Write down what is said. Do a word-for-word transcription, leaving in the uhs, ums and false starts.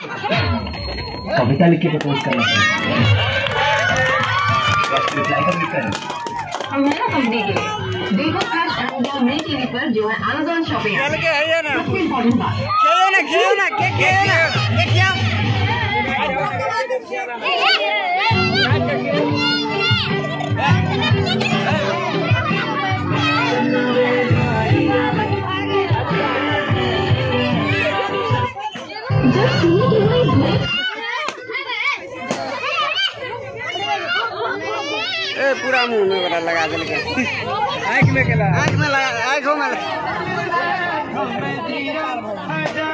कविता लिख के प्रपोज करना पड़ेगा। हम है ना कंपनी के देखो फ्लैश अमेज़न नई टीवी पर जो है अमेज़न शॉपिंग चल के है ना सबसे इम्पोर्टेंट बात खेलो ना खेलो ना के खेलो ना ये क्या ए पूरा मुंह में बड़ा लगा दे के आँख में केला आँख में लगा आँखों में